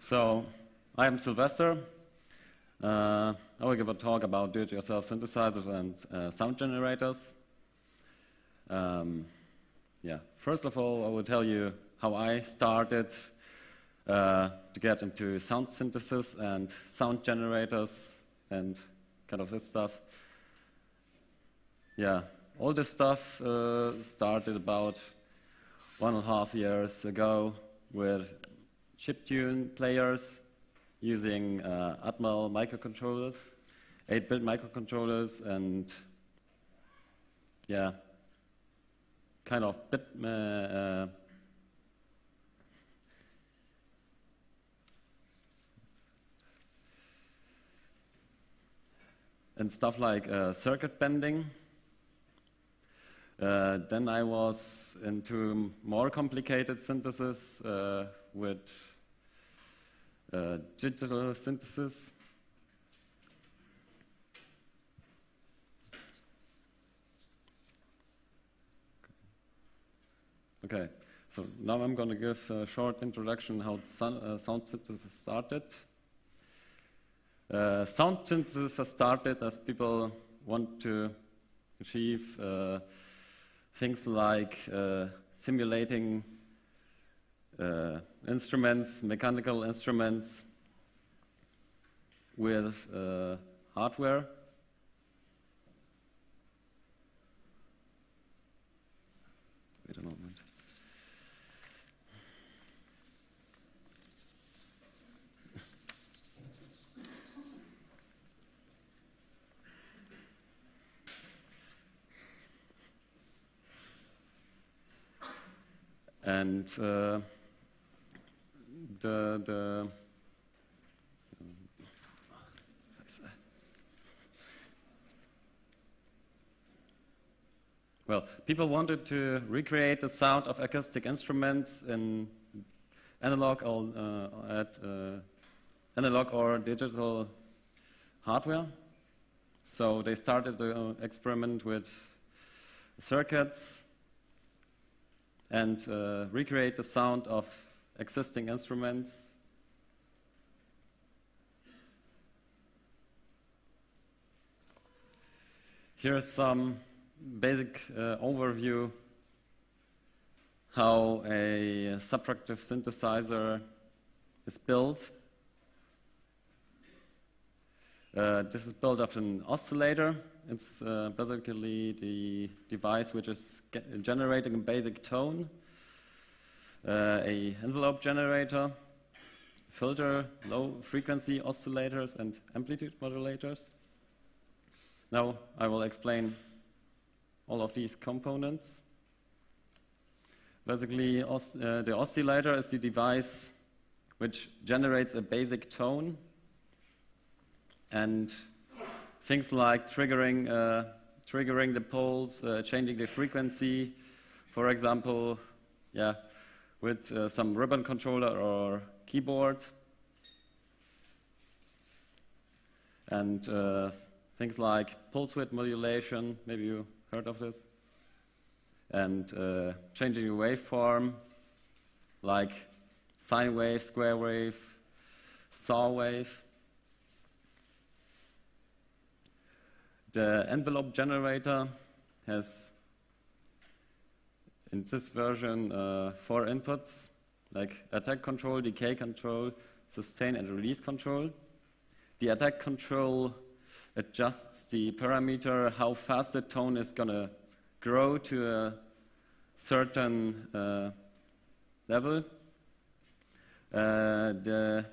So, I am Sylvester. I will give a talk about do-it-yourself synthesizers and sound generators. First of all, I will tell you how I started to get into sound synthesis and sound generators and kind of this stuff. Yeah, all this stuff started about 1.5 years ago with chiptune players using Atmel microcontrollers, 8-bit microcontrollers, and yeah, kind of bit and stuff like circuit bending. Then I was into more complicated synthesis with digital synthesis. Okay, so now I'm going to give a short introduction how sound synthesis started. Sound synthesis has started as people want to achieve things like simulating instruments, mechanical instruments with hardware. Wait a moment. And well, people wanted to recreate the sound of acoustic instruments in analog or digital hardware. So they started the experiment with circuits and recreate the sound of existing instruments. Here's some basic overview how a subtractive synthesizer is built. This is built of an oscillator. It's basically the device which is generating a basic tone, a envelope generator, filter, low frequency oscillators, and amplitude modulators. Now I will explain all of these components. Basically, the oscillator is the device which generates a basic tone, and things like triggering the poles, changing the frequency, for example, with some ribbon controller or keyboard, and things like pulse width modulation. Maybe you heard of this, and changing the waveform, like sine wave, square wave, saw wave. The envelope generator has, in this version, 4 inputs, like attack control, decay control, sustain and release control. The attack control adjusts the parameter how fast the tone is going to grow to a certain level. The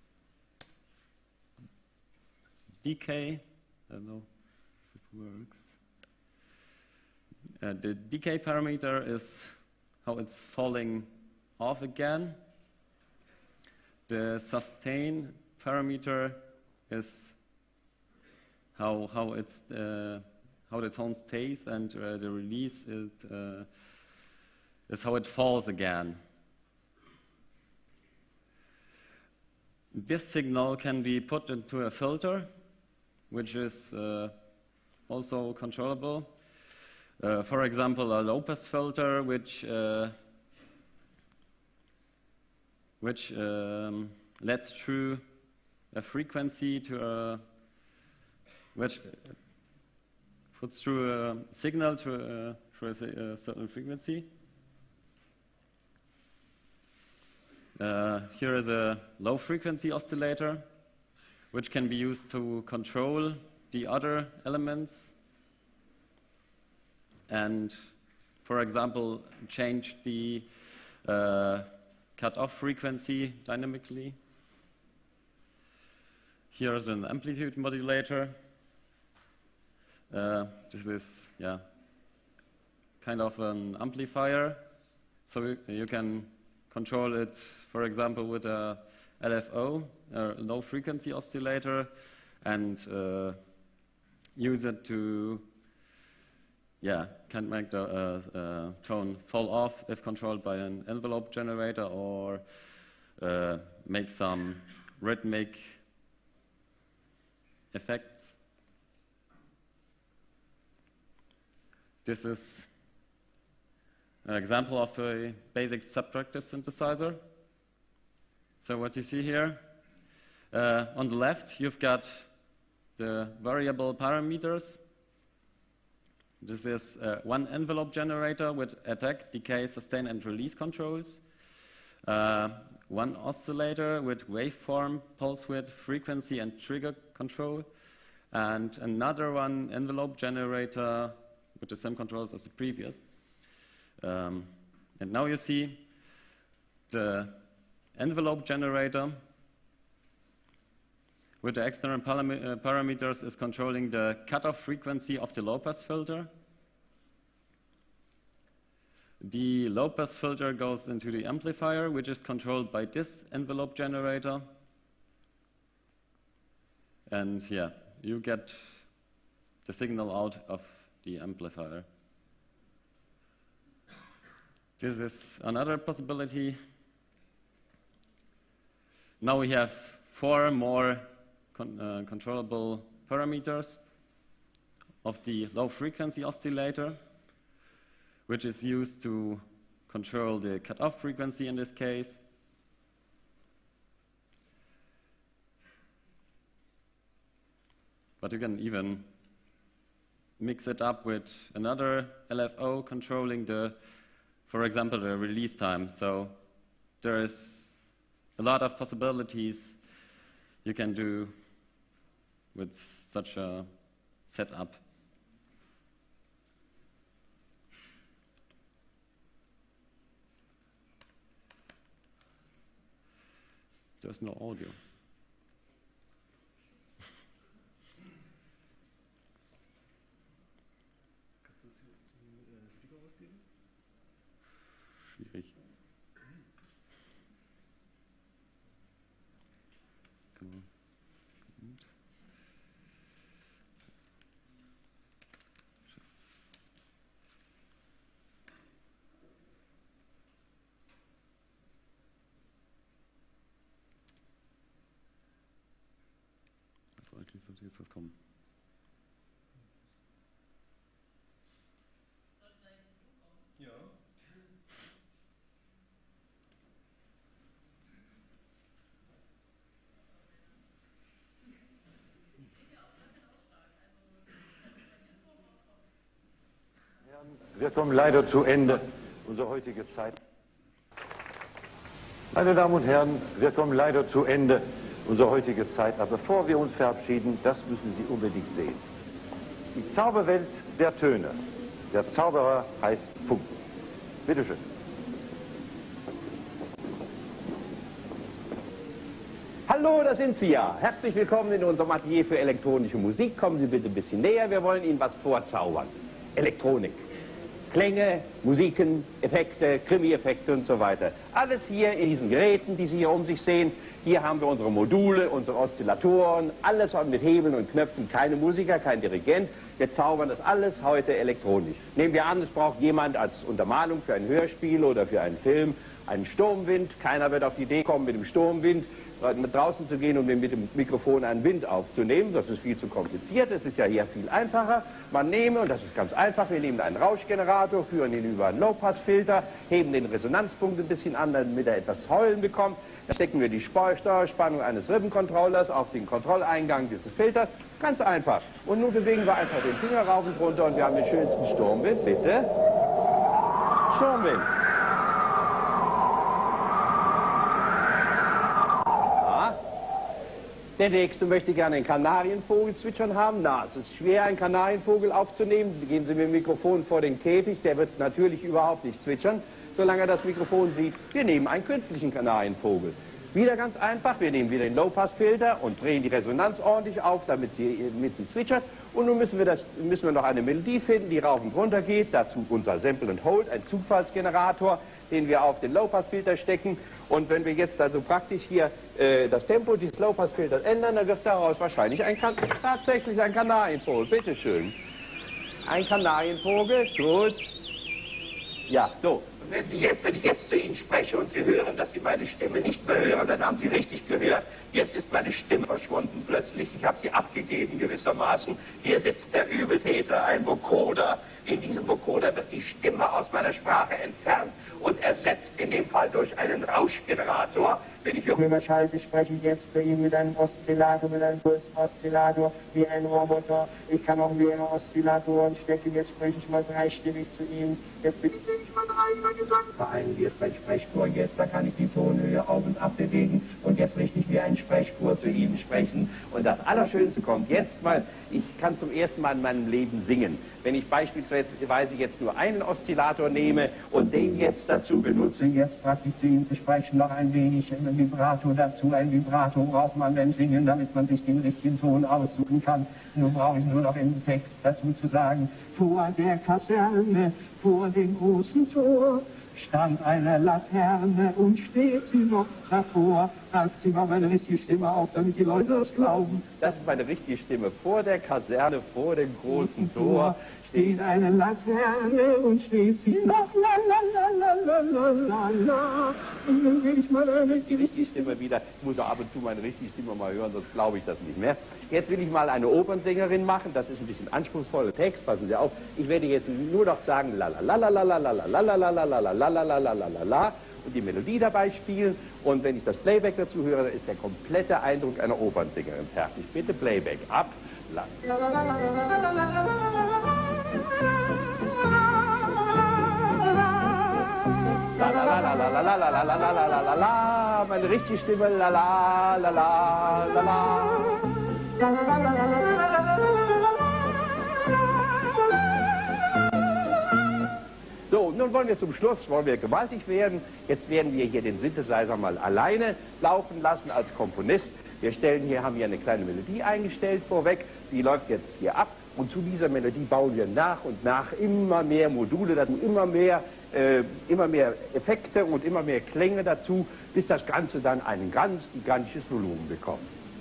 decay, I don't know works. The decay parameter is how it's falling off again. The sustain parameter is how the tone stays, and the release is how it falls again. This signal can be put into a filter, which is also controllable. For example, a low-pass filter, which lets through a frequency to which puts through a signal to a certain frequency. Here is a low frequency oscillator, which can be used to control the other elements and, for example, change the cutoff frequency dynamically. Here is an amplitude modulator. This is kind of an amplifier, so you can control it, for example, with a LFO, a low frequency oscillator, and use it to can make the tone fall off if controlled by an envelope generator, or make some rhythmic effects. This is an example of a basic subtractive synthesizer. So what you see here, on the left, you've got the variable parameters. This is one envelope generator with attack, decay, sustain, and release controls. One oscillator with waveform, pulse width, frequency, and trigger control. And another one envelope generator with the same controls as the previous. And now you see the envelope generator with the external parameters is controlling the cutoff frequency of the low-pass filter. The low-pass filter goes into the amplifier, which is controlled by this envelope generator. And you get the signal out of the amplifier. This is another possibility. Now we have 4 more controllable parameters of the low frequency oscillator, which is used to control the cutoff frequency in this case. But you can even mix it up with another LFO controlling for example, the release time. So there is a lot of possibilities you can do with such a setup. There's no audio. Kannst du das hier auf den Speaker ausgeben? Schwierig. Genau. Eigentlich sollte jetzt was kommen. Ja. Wir kommen leider zu Ende unserer heutigen Zeit. Meine Damen und Herren, wir kommen leider zu Ende unserer heutigen Zeit. Aber bevor wir uns verabschieden, das müssen Sie unbedingt sehen. Die Zauberwelt der Töne. Der Zauberer heißt Funk. Bitte schön. Hallo, da sind Sie ja. Herzlich willkommen in unserem Atelier für elektronische Musik. Kommen Sie bitte ein bisschen näher, wir wollen Ihnen was vorzaubern. Elektronik. Klänge, Musiken, Effekte, Krimi-Effekte und so weiter. Alles hier in diesen Geräten, die Sie hier um sich sehen. Hier haben wir unsere Module, unsere Oszillatoren, alles mit Hebeln und Knöpfen. Keine Musiker, kein Dirigent. Wir zaubern das alles heute elektronisch. Nehmen wir an, es braucht jemand als Untermalung für ein Hörspiel oder für einen Film einen Sturmwind. Keiner wird auf die Idee kommen, mit dem Sturmwind draußen zu gehen, um mit dem Mikrofon einen Wind aufzunehmen. Das ist viel zu kompliziert, es ist ja hier viel einfacher. Man nehme, und das ist ganz einfach, wir nehmen einen Rauschgenerator, führen ihn über einen Low-Pass-Filter, heben den Resonanzpunkt ein bisschen an, damit er etwas Heulen bekommt. Dann stecken wir die Steuerspannung eines Rippencontrollers auf den Kontrolleingang dieses Filters. Ganz einfach. Und nun bewegen wir einfach den Finger rauf und runter und wir haben den schönsten Sturmwind. Bitte. Sturmwind. Der Nächste möchte gerne einen Kanarienvogel zwitschern haben. Na, es ist schwer, einen Kanarienvogel aufzunehmen. Gehen Sie mit dem Mikrofon vor den Käfig. Der wird natürlich überhaupt nicht zwitschern, solange er das Mikrofon sieht. Wir nehmen einen künstlichen Kanarienvogel. Wieder ganz einfach. Wir nehmen wieder den Low-Pass-Filter und drehen die Resonanz ordentlich auf, damit sie zwitschert. Und nun müssen wir noch eine Melodie finden, die rauf und runter geht. Dazu unser Sample and Hold, ein Zufallsgenerator, den wir auf den Low-Pass-Filter stecken. Und wenn wir jetzt also praktisch hier das Tempo dieses Low-Pass-Filters ändern, dann wird daraus wahrscheinlich tatsächlich ein Kanarienvogel. Bitte schön. Ein Kanarienvogel, gut. Ja, so. Wenn ich jetzt zu Ihnen spreche und Sie hören, dass Sie meine Stimme nicht mehr hören, dann haben Sie richtig gehört. Jetzt ist meine Stimme verschwunden plötzlich. Ich habe sie abgegeben gewissermaßen. Hier sitzt der Übeltäter, ein Vocoder. In diesem Vocoder wird die Stimme aus meiner Sprache entfernt und ersetzt in dem Fall durch einen Rauschgenerator. Wenn ich Höher schalte, spreche ich jetzt zu ihm mit einem Oszillator, mit einem Pulsoszillator, wie ein Roboter. Ich kann auch mehrere Oszillatoren stecken, jetzt spreche ich mal dreistimmig zu ihm. Jetzt bitte ich mal dreimal Gesang. Vereinen wir es bei Sprechchor jetzt, da kann ich die Tonhöhe auf und ab bewegen und jetzt richtig wie ein Sprechchor zu ihm sprechen. Und das Allerschönste kommt jetzt mal, ich kann zum ersten Mal in meinem Leben singen. Wenn ich beispielsweise jetzt nur einen Oszillator nehme und den jetzt dazu benutze, Jetzt praktisch zu Ihnen zu sprechen, noch ein wenig Vibrato dazu. Ein Vibrato braucht man beim Singen, damit man sich den richtigen Ton aussuchen kann. Nun brauche ich nur noch im Text dazu zu sagen, vor der Kaserne, vor dem großen Tor, stand eine Laterne und steht sie noch davor. Greift sie mal meine richtige Stimme auf, damit die Leute das glauben. das ist meine richtige Stimme, vor der Kaserne, vor dem großen Tor, Steht eine Laterne und steht sie noch, la la la la la la la. Und dann will ich mal die richtige Stimme wieder. Ich muss auch ab und zu meine richtige Stimme mal hören, sonst glaube ich das nicht mehr. Jetzt will ich mal eine Opernsängerin machen. Das ist ein bisschen anspruchsvoller Text. Passen Sie auf. Ich werde jetzt nur noch sagen la la la la la la la la la la la la la la la la la la und die Melodie dabei spielen. Und wenn ich das Playback dazu höre, dann ist der komplette Eindruck einer Opernsängerin fertig. Bitte Playback ab. La. La la la la la la la la la la la la la la, meine richtige Stimme, la la la la la la. So, nun wollen wir zum Schluss, wollen wir gewaltig werden. Jetzt werden wir hier den Synthesizer mal alleine laufen lassen als Komponist. Wir haben hier eine kleine Melodie eingestellt vorweg, die läuft jetzt hier ab. Und zu dieser Melodie bauen wir nach und nach immer mehr Module dazu, immer mehr Effekte und immer mehr Klänge dazu, bis das Ganze dann ein ganz gigantisches Volumen bekommt.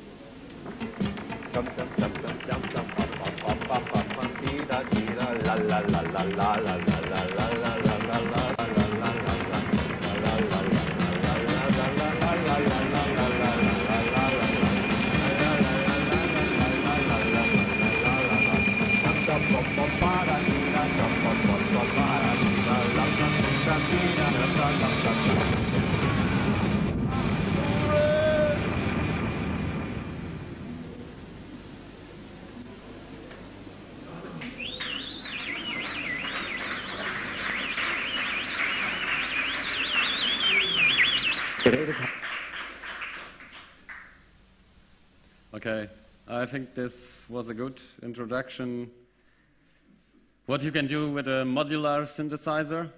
Okay, I think this was a good introduction. What you can do with a modular synthesizer.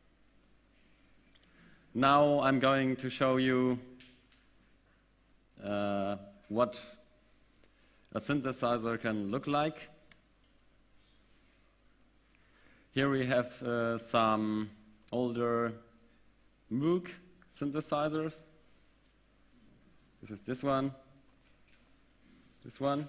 Now I'm going to show you what a synthesizer can look like. Here we have some older Moog synthesizers. This is this one. This one.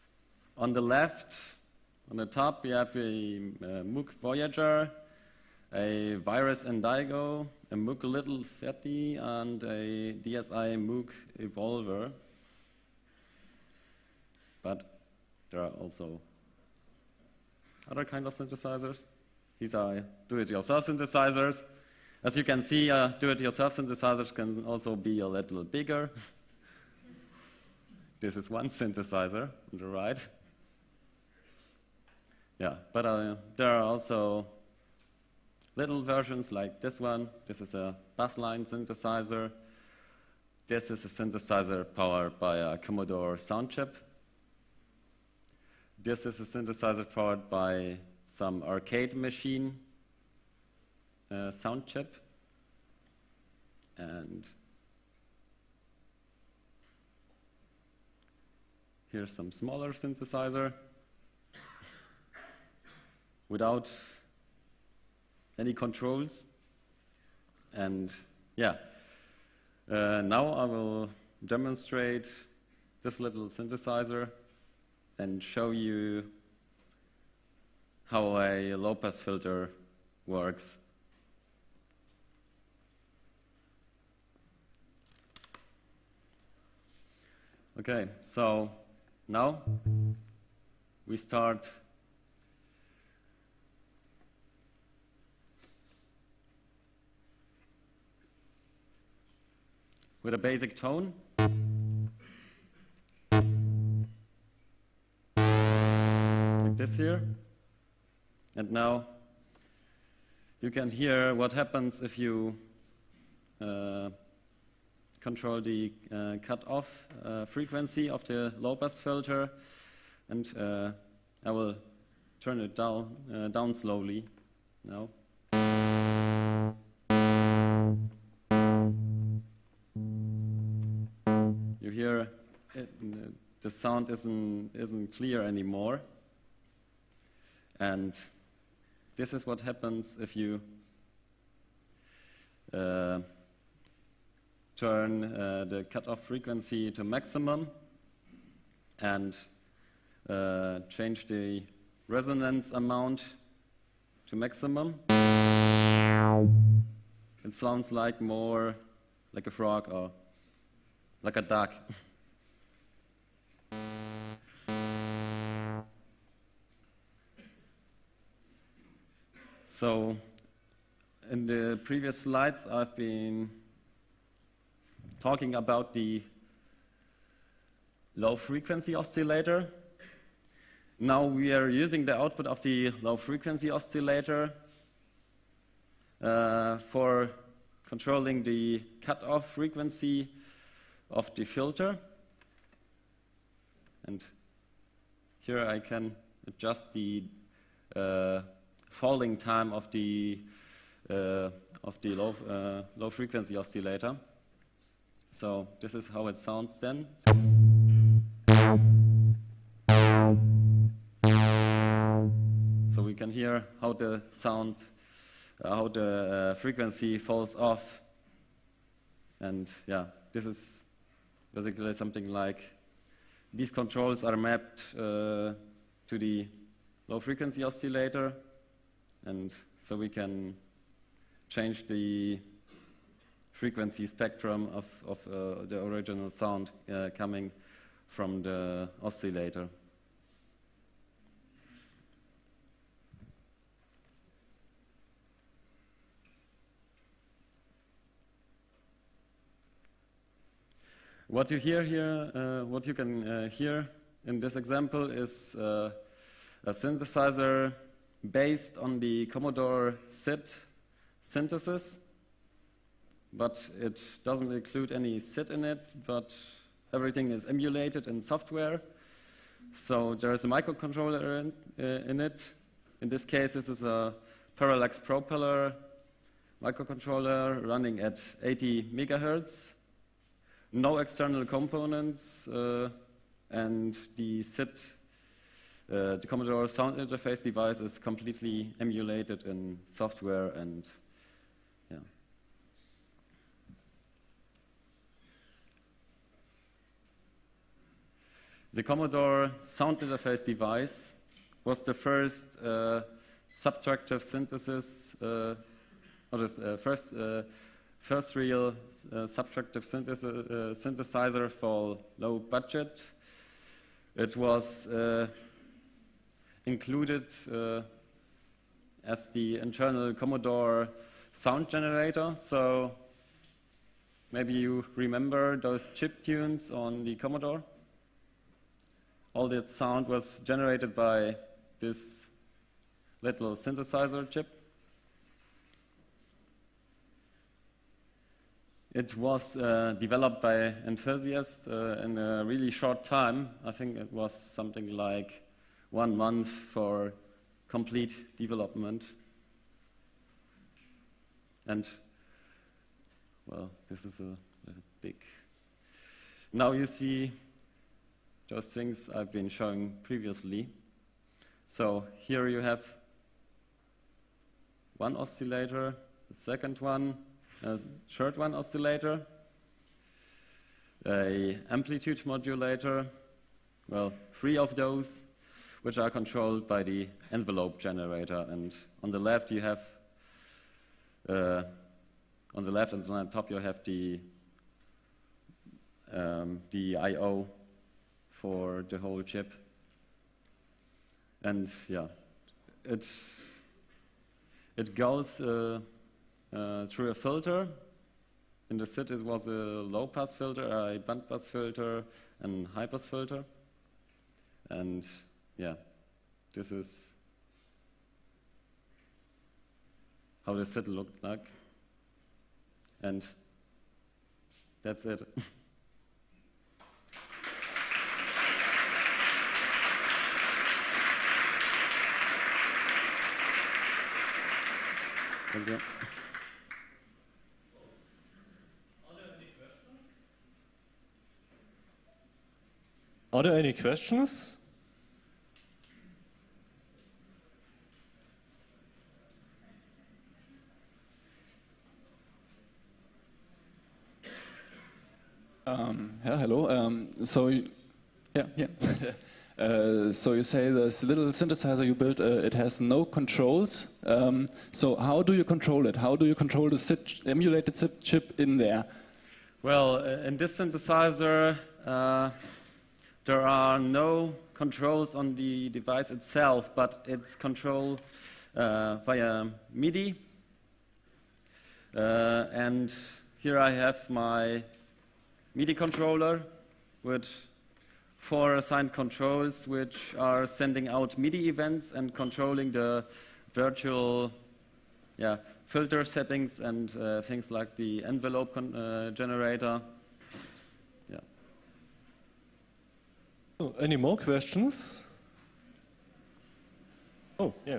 On the left, on the top, we have a Moog Voyager, a Virus Indigo, a Moog Little 30, and a DSI Moog Evolver. But there are also other kind of synthesizers. These are do-it-yourself synthesizers. As you can see, do-it-yourself synthesizers can also be a little bigger. This is one synthesizer on the right. Yeah, but there are also little versions like this one. This is a bassline synthesizer. This is a synthesizer powered by a Commodore sound chip. This is a synthesizer powered by some arcade machine sound chip. And here's some smaller synthesizer without any controls. And yeah, now I will demonstrate this little synthesizer and show you how a low-pass filter works. Okay, so now we start with a basic tone. Like this here. And now you can hear what happens if you control the cut-off frequency of the low-pass filter, and I will turn it down slowly now. You hear the sound isn't clear anymore, and this is what happens if you turn the cutoff frequency to maximum and change the resonance amount to maximum. It sounds like more like a frog or like a duck. So in the previous slides I've been talking about the low frequency oscillator. Now we are using the output of the low frequency oscillator for controlling the cutoff frequency of the filter. And here I can adjust the falling time of the low frequency oscillator. So this is how it sounds then. So we can hear how the sound, how the frequency falls off. And yeah, this is basically something like these controls are mapped to the low frequency oscillator, and so we can change the frequency spectrum of the original sound coming from the oscillator. What you hear here, what you can hear in this example is a synthesizer based on the Commodore SID synthesis, but it doesn't include any SID in it, but everything is emulated in software. So there is a microcontroller in it. In this case, this is a Parallax Propeller microcontroller running at 80 megahertz. No external components, and the SID, the Commodore Sound Interface device is completely emulated in software, and yeah. The Commodore Sound Interface device was the first subtractive synthesis, or this first real subtractive synthesizer for low budget. It was included as the internal Commodore sound generator. So maybe you remember those chip tunes on the Commodore. All that sound was generated by this little synthesizer chip. It was developed by enthusiasts in a really short time. I think it was something like 1 month for complete development. And, well, this is a big... Now you see those things I've been showing previously. So here you have one oscillator, the second one, a third one oscillator, a amplitude modulator, well, 3 of those, which are controlled by the envelope generator. And on the left you have, on the left and on the top you have the I/O for the whole chip. And yeah, it goes through a filter. In the SID it was a low-pass filter, a band-pass filter, and high-pass filter. And yeah, this is how the SID looked like. And that's it. Thank you. Are there any questions? Yeah, hello. So you say this little synthesizer you built, it has no controls. So how do you control it? How do you control the emulated SID chip in there? Well, in this synthesizer, there are no controls on the device itself, but it's controlled via MIDI. And here I have my MIDI controller with 4 assigned controls which are sending out MIDI events and controlling the virtual filter settings and things like the envelope generator. Yeah. Oh, any more questions? Oh, yeah.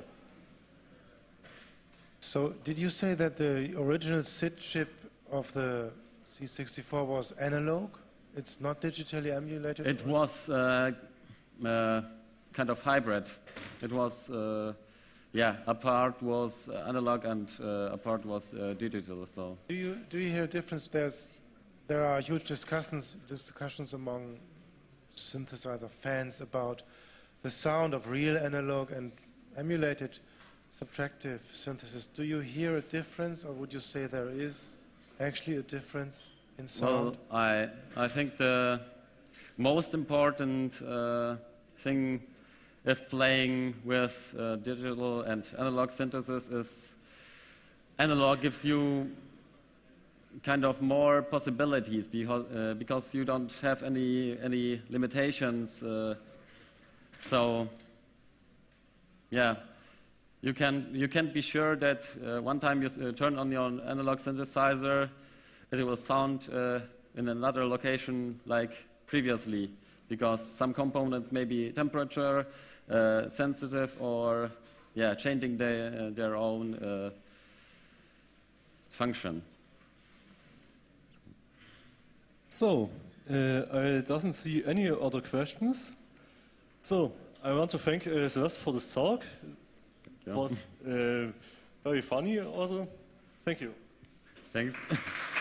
So did you say that the original SID chip of the C64 was analog? It's not digitally emulated? It was kind of hybrid. It was, a part was analog and a part was digital. So do you hear a difference? There are huge discussions among synthesizer fans about the sound of real analog and emulated subtractive synthesis. Do you hear a difference, or would you say there is actually a difference in sound? Well, I think the most important thing if playing with digital and analog synthesis is analog gives you kind of more possibilities because you don't have any limitations. So yeah. You can be sure that one time you turn on your analog synthesizer, it will sound in another location like previously, because some components may be temperature sensitive or changing their own function. So, I doesn't see any other questions. So, I want to thank Sebastian for this talk. It was very funny also. Thank you. Thanks.